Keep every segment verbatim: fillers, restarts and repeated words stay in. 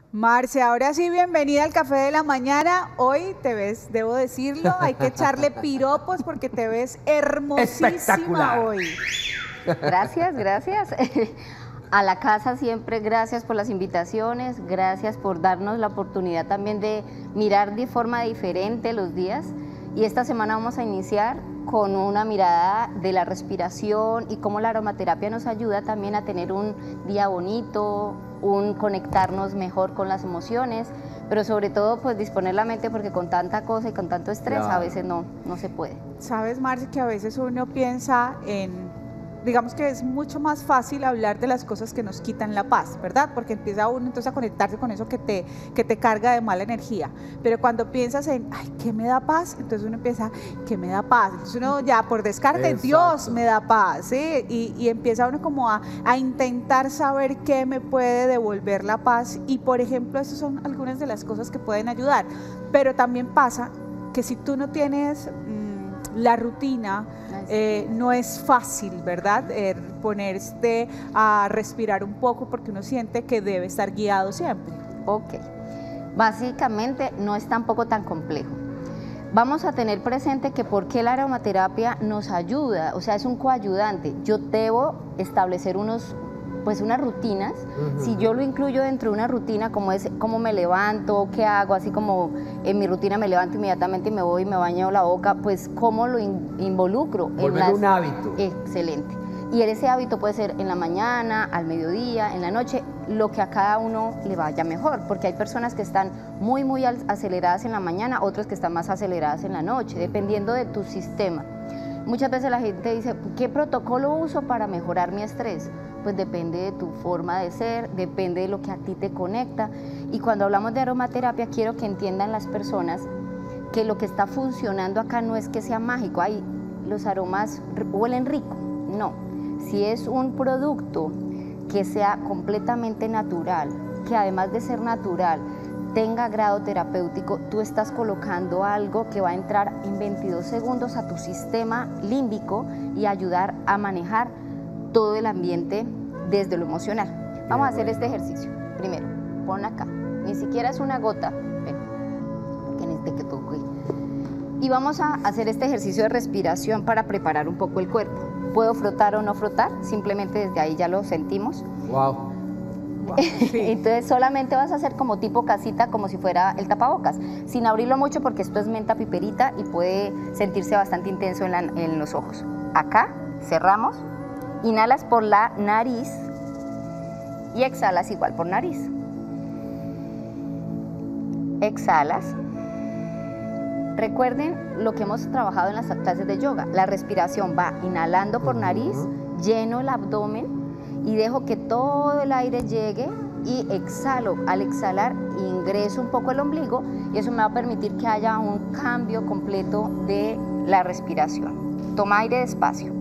Marce, ahora sí, bienvenida al Café de la Mañana. Hoy te ves, debo decirlo, hay que echarle piropos porque te ves hermosísima hoy. Gracias, gracias. A la casa siempre, gracias por las invitaciones, gracias por darnos la oportunidad también de mirar de forma diferente los días. Y esta semana vamos a iniciar con una mirada de la respiración y cómo la aromaterapia nos ayuda también a tener un día bonito, un conectarnos mejor con las emociones, pero sobre todo pues disponer la mente, porque con tanta cosa y con tanto estrés claro. a veces no, no se puede. Sabes, Marce, que a veces uno piensa en, digamos que es mucho más fácil hablar de las cosas que nos quitan la paz, ¿verdad? Porque empieza uno entonces a conectarse con eso que te, que te carga de mala energía. Pero cuando piensas en, ay, ¿qué me da paz? Entonces uno empieza, ¿qué me da paz? Entonces uno ya por descarte, Exacto. Dios me da paz, ¿sí? Y, y empieza uno como a, a intentar saber qué me puede devolver la paz. Y por ejemplo, esas son algunas de las cosas que pueden ayudar. Pero también pasa que si tú no tienes mmm, la rutina, Eh, no es fácil, ¿verdad? Eh, ponerse a respirar un poco porque uno siente que debe estar guiado siempre. Ok, básicamente no es tampoco tan complejo. Vamos a tener presente que por qué la aromaterapia nos ayuda, o sea, es un coayudante. Yo debo establecer unos, pues unas rutinas. Uh-huh. Si yo lo incluyo dentro de una rutina, como es cómo me levanto, qué hago, así como en mi rutina me levanto inmediatamente y me voy y me baño la boca, pues cómo lo in, involucro. Volver en las, un hábito. Excelente. Y ese hábito puede ser en la mañana, al mediodía, en la noche, lo que a cada uno le vaya mejor, porque hay personas que están muy, muy aceleradas en la mañana, otras que están más aceleradas en la noche, dependiendo de tu sistema. Muchas veces la gente dice, ¿qué protocolo uso para mejorar mi estrés? Pues depende de tu forma de ser, depende de lo que a ti te conecta. Y cuando hablamos de aromaterapia, quiero que entiendan las personas que lo que está funcionando acá no es que sea mágico, ay, los aromas huelen rico, no. Si es un producto que sea completamente natural, que además de ser natural, tenga grado terapéutico, tú estás colocando algo que va a entrar en veintidós segundos a tu sistema límbico y ayudar a manejar todo el ambiente desde lo emocional. Vamos a hacer este ejercicio. Primero, pon acá, ni siquiera es una gota, ven, que necesite que toque. Y vamos a hacer este ejercicio de respiración para preparar un poco el cuerpo. ¿Puedo frotar o no frotar? Simplemente desde ahí ya lo sentimos. Wow. Wow, sí. Entonces solamente vas a hacer como tipo casita, como si fuera el tapabocas, sin abrirlo mucho porque esto es menta piperita y puede sentirse bastante intenso en, la, en los ojos. Acá cerramos, inhalas por la nariz y exhalas igual por nariz. Exhalas. Recuerden lo que hemos trabajado en las clases de yoga. La respiración va inhalando por nariz, lleno el abdomen y dejo que todo el aire llegue y exhalo. Al exhalar ingreso un poco el ombligo y eso me va a permitir que haya un cambio completo de la respiración. Toma aire despacio.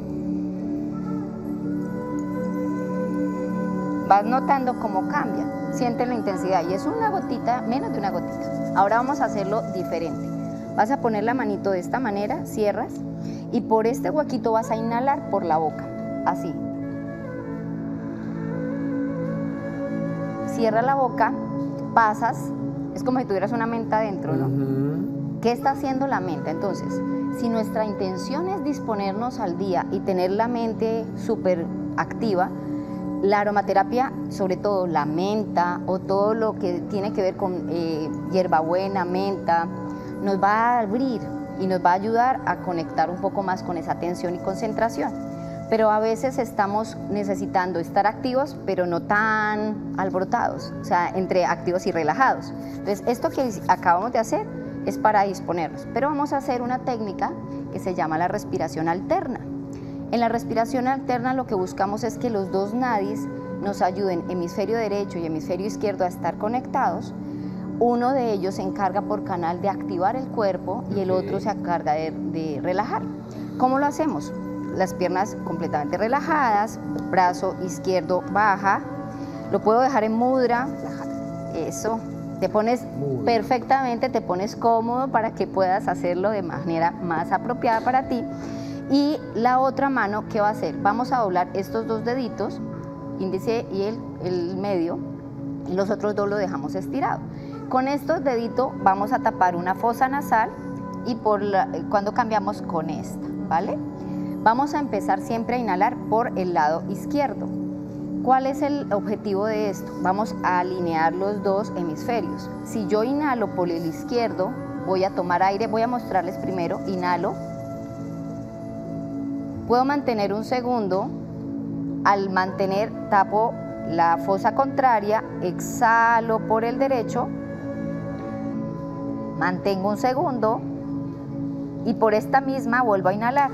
Vas notando cómo cambia, siente la intensidad y es una gotita, menos de una gotita. Ahora vamos a hacerlo diferente. Vas a poner la manito de esta manera, cierras y por este huequito vas a inhalar por la boca, así. Cierra la boca, pasas, es como si tuvieras una menta adentro, ¿no? Uh-huh. ¿Qué está haciendo la menta? Entonces, si nuestra intención es disponernos al día y tener la mente súper activa, la aromaterapia, sobre todo la menta o todo lo que tiene que ver con eh, hierbabuena, menta, nos va a abrir y nos va a ayudar a conectar un poco más con esa atención y concentración. Pero a veces estamos necesitando estar activos, pero no tan alborotados, o sea, entre activos y relajados. Entonces, esto que acabamos de hacer es para disponernos, pero vamos a hacer una técnica que se llama la respiración alterna. En la respiración alterna lo que buscamos es que los dos nadis nos ayuden, hemisferio derecho y hemisferio izquierdo, a estar conectados. Uno de ellos se encarga por canal de activar el cuerpo y el otro se encarga de, de relajar. ¿Cómo lo hacemos? Las piernas completamente relajadas, brazo izquierdo baja, lo puedo dejar en mudra, eso, te pones Muy perfectamente, te pones cómodo para que puedas hacerlo de manera más apropiada para ti. Y la otra mano, ¿qué va a hacer? Vamos a doblar estos dos deditos, índice y el, el medio, y los otros dos lo dejamos estirado. Con estos deditos vamos a tapar una fosa nasal y por la, cuando cambiamos con esta, ¿vale? Vamos a empezar siempre a inhalar por el lado izquierdo. ¿Cuál es el objetivo de esto? Vamos a alinear los dos hemisferios. Si yo inhalo por el izquierdo, voy a tomar aire, voy a mostrarles primero, inhalo. Puedo mantener un segundo, al mantener tapo la fosa contraria, exhalo por el derecho, mantengo un segundo y por esta misma vuelvo a inhalar.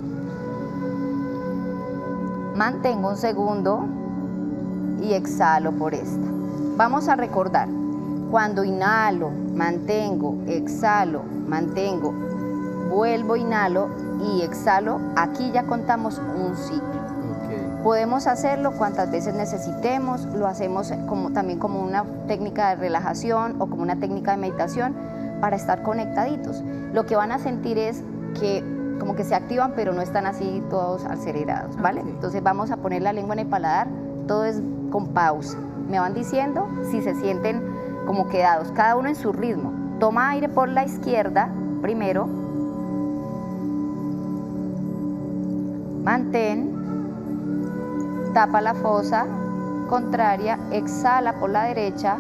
Mantengo un segundo y exhalo por esta. Vamos a recordar, cuando inhalo, mantengo, exhalo, mantengo, vuelvo, inhalo y exhalo, aquí ya contamos un ciclo. Okay. Podemos hacerlo cuantas veces necesitemos, lo hacemos como, también como una técnica de relajación o como una técnica de meditación para estar conectaditos. Lo que van a sentir es que como que se activan, pero no están así todos acelerados, ¿vale? Okay. Entonces vamos a poner la lengua en el paladar, todo es con pausa. Me van diciendo si se sienten como quedados, cada uno en su ritmo. Toma aire por la izquierda primero, mantén, tapa la fosa contraria, exhala por la derecha,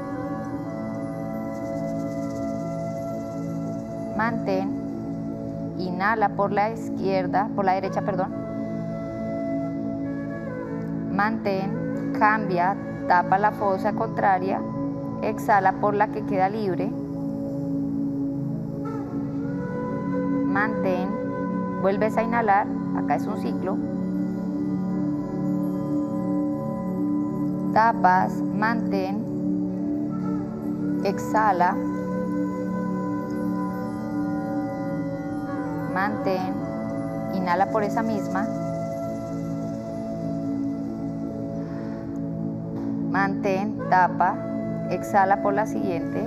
mantén, inhala por la izquierda, por la derecha, perdón, mantén, cambia, tapa la fosa contraria, exhala por la que queda libre, mantén, vuelves a inhalar, acá es un ciclo, tapas, mantén, exhala, mantén, inhala por esa misma, mantén, tapa, exhala por la siguiente,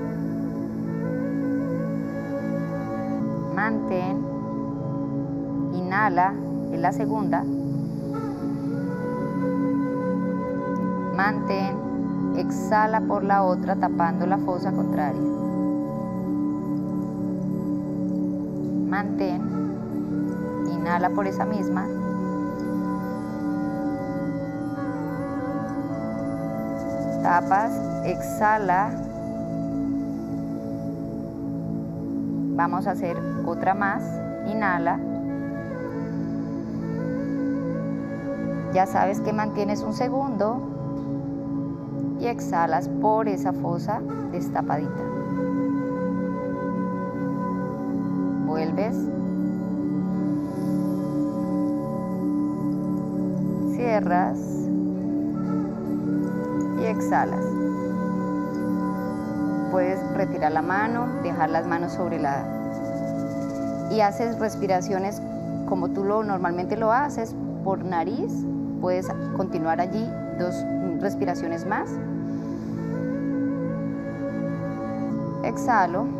mantén, inhala en la segunda, mantén, exhala por la otra tapando la fosa contraria, mantén, inhala por esa misma, tapas, exhala, vamos a hacer otra más, inhala, ya sabes que mantienes un segundo y exhalas por esa fosa destapadita, vuelves, cierras y exhalas. Puedes retirar la mano, dejar las manos sobre la... y haces respiraciones como tú lo normalmente lo haces por nariz. Puedes continuar allí dos respiraciones más. Exhalo.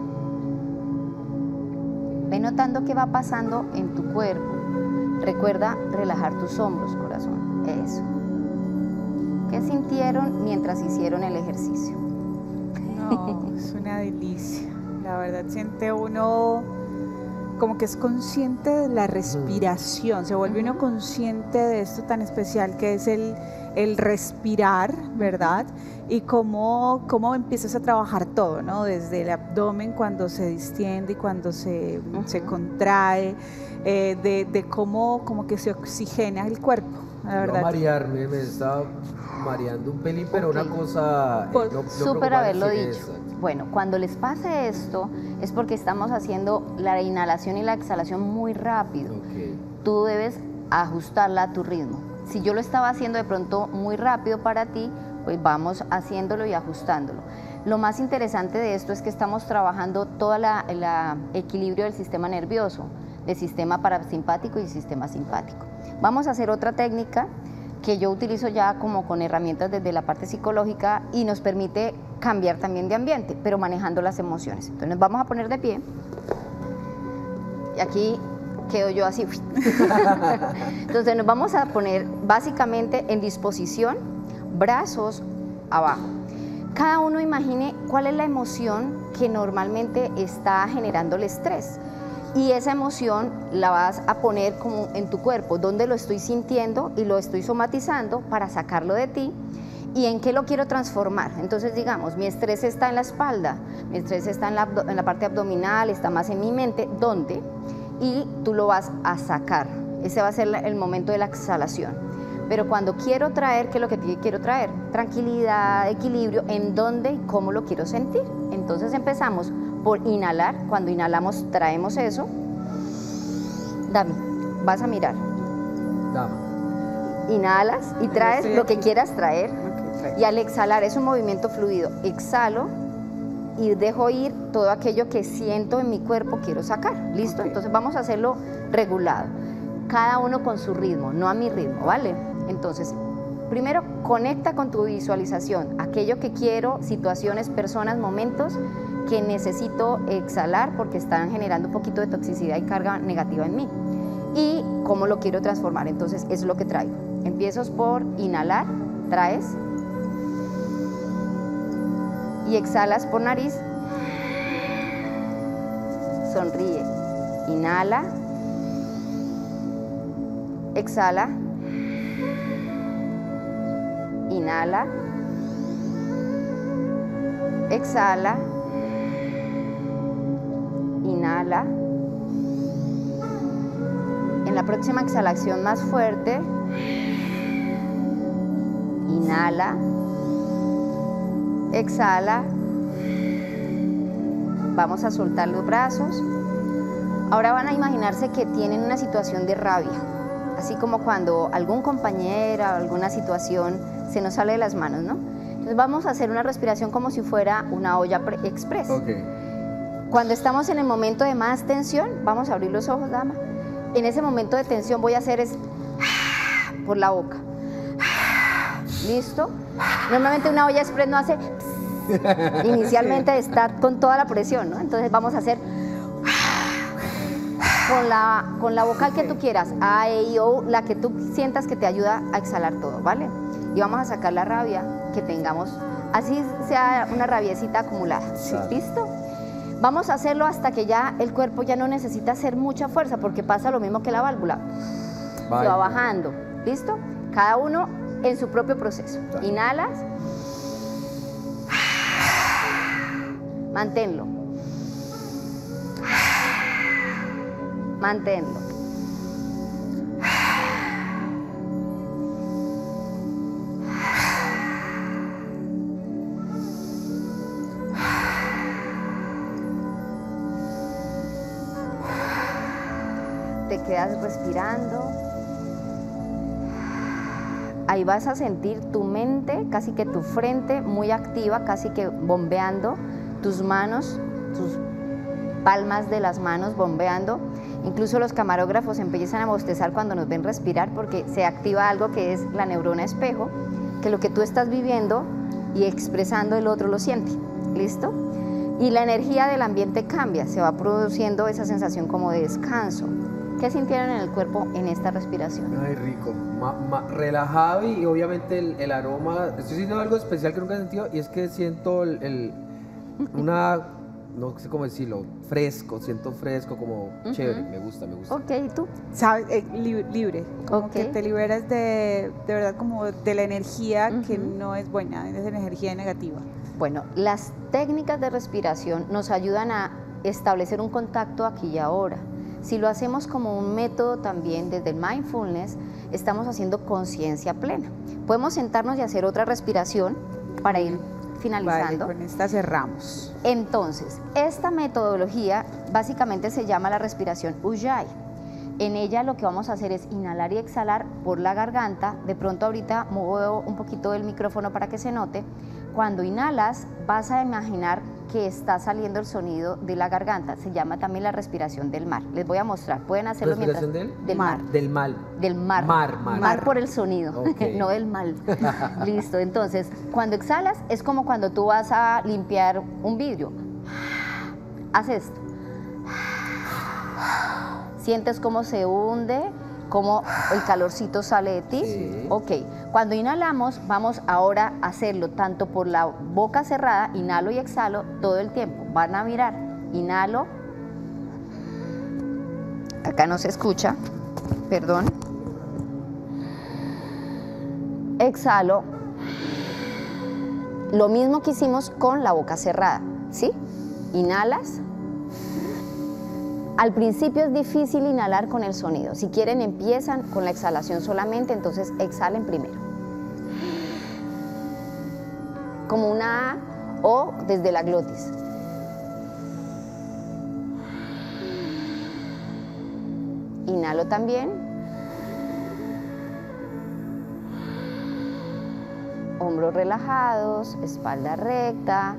Ve notando qué va pasando en tu cuerpo. Recuerda relajar tus hombros, corazón. Eso. ¿Qué sintieron mientras hicieron el ejercicio? No, es una delicia. La verdad, siente uno como que es consciente de la respiración, se vuelve uno consciente de esto tan especial que es el, el respirar, ¿verdad? Y cómo, cómo empiezas a trabajar todo, ¿no? Desde el abdomen cuando se distiende y cuando se, uh-huh. se contrae, eh, de, de cómo como que se oxigena el cuerpo, la verdad. No marearme, me estaba mareando un pelín, pero okay. una cosa... Eh, no, no súper haberlo dicho. Esa. Bueno, cuando les pase esto es porque estamos haciendo la inhalación y la exhalación muy rápido. Okay. Tú debes ajustarla a tu ritmo. Si yo lo estaba haciendo de pronto muy rápido para ti, pues vamos haciéndolo y ajustándolo. Lo más interesante de esto es que estamos trabajando todo el equilibrio del sistema nervioso, del sistema parasimpático y el sistema simpático. Vamos a hacer otra técnica que yo utilizo ya como con herramientas desde la parte psicológica y nos permite cambiar también de ambiente, pero manejando las emociones. Entonces nos vamos a poner de pie y aquí quedo yo así. Entonces nos vamos a poner básicamente en disposición, brazos abajo. Cada uno imagine cuál es la emoción que normalmente está generando el estrés. Y esa emoción la vas a poner como en tu cuerpo, donde lo estoy sintiendo y lo estoy somatizando para sacarlo de ti. ¿Y en qué lo quiero transformar? Entonces, digamos, mi estrés está en la espalda, mi estrés está en la, en la parte abdominal, está más en mi mente, ¿dónde? Y tú lo vas a sacar. Ese va a ser el momento de la exhalación. Pero cuando quiero traer, ¿qué es lo que quiero traer? Tranquilidad, equilibrio, ¿en dónde y cómo lo quiero sentir? Entonces empezamos por inhalar. Cuando inhalamos, traemos eso. Dame, vas a mirar. Dama. Inhalas y traes lo que quieras traer. Y al exhalar es un movimiento fluido. Exhalo y dejo ir todo aquello que siento en mi cuerpo, quiero sacar. ¿Listo? Okay. Entonces vamos a hacerlo regulado. Cada uno con su ritmo, no a mi ritmo, ¿vale? Entonces, primero conecta con tu visualización. Aquello que quiero, situaciones, personas, momentos que necesito exhalar porque están generando un poquito de toxicidad y carga negativa en mí. Y cómo lo quiero transformar. Entonces, eso es lo que traigo. Empiezo por inhalar, traes. Y exhalas por nariz, sonríe, inhala, exhala, inhala, exhala, inhala. En la próxima exhalación más fuerte, inhala. Exhala, vamos a soltar los brazos. Ahora van a imaginarse que tienen una situación de rabia, así como cuando algún compañero o alguna situación se nos sale de las manos, ¿no? Entonces vamos a hacer una respiración como si fuera una olla express. Okay. Cuando estamos en el momento de más tensión, vamos a abrir los ojos, dama. En ese momento de tensión voy a hacer es por la boca. ¿Listo? Normalmente una olla express no hace inicialmente, está con toda la presión, ¿no? Entonces vamos a hacer con la, con la vocal que tú quieras, A, E, I, O, la que tú sientas que te ayuda a exhalar todo, ¿vale? Y vamos a sacar la rabia que tengamos, así sea una rabiecita acumulada. Sí. ¿Listo? Vamos a hacerlo hasta que ya el cuerpo ya no necesita hacer mucha fuerza, porque pasa lo mismo que la válvula. Vale. Se va bajando. ¿Listo? Cada uno en su propio proceso. Vale. Inhalas. Manténlo. Manténlo. Te quedas respirando. Ahí vas a sentir tu mente, casi que tu frente muy activa, casi que bombeando, tus manos, tus palmas de las manos bombeando. Incluso los camarógrafos empiezan a bostezar cuando nos ven respirar porque se activa algo que es la neurona espejo, que lo que tú estás viviendo y expresando el otro lo siente. ¿Listo? Y la energía del ambiente cambia, se va produciendo esa sensación como de descanso. ¿Qué sintieron en el cuerpo en esta respiración? Ay, rico, ma, ma, relajado y obviamente el, el aroma. Estoy sintiendo algo especial que nunca he sentido y es que siento el, el, una, no sé cómo decirlo, fresco, siento fresco, como uh-huh. chévere, me gusta, me gusta. Ok, ¿y tú? ¿Sabes? Eh, li libre, como okay. que te liberas de, de verdad como de la energía uh-huh. que no es buena, es energía negativa. Bueno, las técnicas de respiración nos ayudan a establecer un contacto aquí y ahora. Si lo hacemos como un método también desde el mindfulness, estamos haciendo conciencia plena. Podemos sentarnos y hacer otra respiración para ir finalizando. Vale, con esta cerramos. Entonces, esta metodología básicamente se llama la respiración Ujjayi. En ella lo que vamos a hacer es inhalar y exhalar por la garganta. De pronto ahorita muevo un poquito el micrófono para que se note. Cuando inhalas vas a imaginar que está saliendo el sonido de la garganta. Se llama también la respiración del mar. Les voy a mostrar. Pueden hacerlo mientras... ¿Respiración del? Del mar. Del mal. Del mar. Mar, mar. Mar por el sonido, Okay. no del mal. Listo. Entonces, cuando exhalas es como cuando tú vas a limpiar un vidrio. Haz esto. Sientes cómo se hunde, cómo el calorcito sale de ti. Sí. Ok. Cuando inhalamos, vamos ahora a hacerlo tanto por la boca cerrada, inhalo y exhalo todo el tiempo. Van a mirar, inhalo, acá no se escucha, perdón. Exhalo, lo mismo que hicimos con la boca cerrada, ¿sí? Inhalas. Al principio es difícil inhalar con el sonido. Si quieren, empiezan con la exhalación solamente, entonces exhalen primero. Como una A o desde la glotis. Inhalo también. Hombros relajados, espalda recta.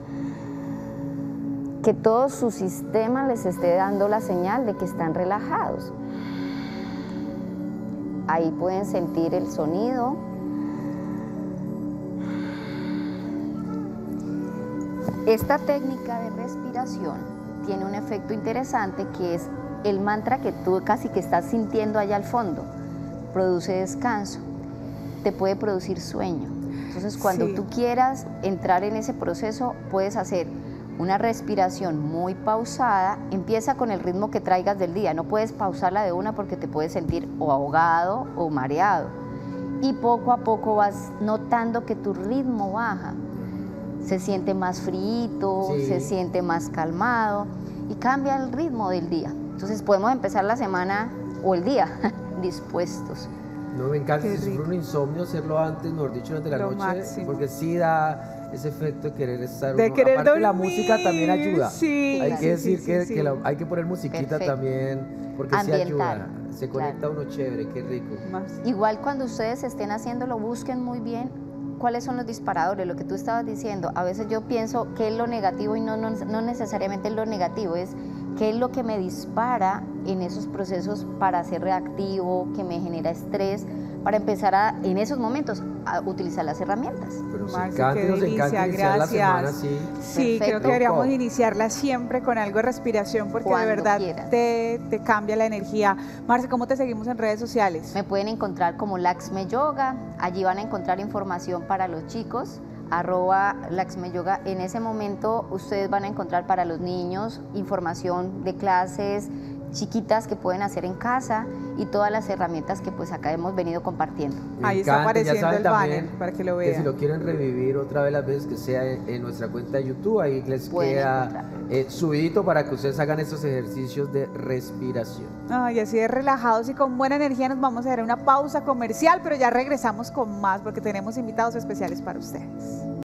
Que todo su sistema les esté dando la señal de que están relajados. Ahí pueden sentir el sonido. Esta técnica de respiración tiene un efecto interesante que es el mantra que tú casi que estás sintiendo allá al fondo. Produce descanso, te puede producir sueño. Entonces cuando Sí. tú quieras entrar en ese proceso puedes hacer una respiración muy pausada, empieza con el ritmo que traigas del día, no puedes pausarla de una porque te puedes sentir o ahogado o mareado. Y poco a poco vas notando que tu ritmo baja, se siente más frío, Sí. se siente más calmado y cambia el ritmo del día. Entonces podemos empezar la semana o el día dispuestos. No, me encanta, Qué si sufre rico. un insomnio, hacerlo antes, mejor dicho, durante la Lo noche, máximo. porque sí da ese efecto de querer estar De uno- querer aparte la dormir, música también ayuda. sí, hay sí, que sí, decir sí, que, sí. que la- hay que poner musiquita Perfecto. también, porque sí Ambiental, ayuda, se conecta claro. uno chévere, qué rico. Más. Igual cuando ustedes estén haciéndolo, busquen muy bien cuáles son los disparadores, lo que tú estabas diciendo. A veces yo pienso qué es lo negativo y no, no, no necesariamente es lo negativo, es qué es lo que me dispara en esos procesos para ser reactivo, que me genera estrés, para empezar a, en esos momentos a utilizar las herramientas. Pero nos Marce, encanta, qué nos encanta delicia, iniciar la semana gracias. así. Sí, creo Perfecto. que deberíamos Loco. iniciarla siempre con algo de respiración porque Cuando de verdad quieran. te, te cambia la energía. Marce, ¿cómo te seguimos en redes sociales? Me pueden encontrar como Laxme Yoga, allí van a encontrar información para los chicos, arroba Laxme Yoga. En ese momento ustedes van a encontrar para los niños información de clases chiquitas que pueden hacer en casa y todas las herramientas que pues acá hemos venido compartiendo. Me Ahí está encanta, ya apareciendo saben el también banner para que lo Que si vean. lo quieren revivir otra vez las veces que sea en, en nuestra cuenta de YouTube, ahí les Pueden queda encontrarlo. eh, subidito para que ustedes hagan estos ejercicios de respiración. Ay, así de relajados y con buena energía nos vamos a dar una pausa comercial, pero ya regresamos con más porque tenemos invitados especiales para ustedes.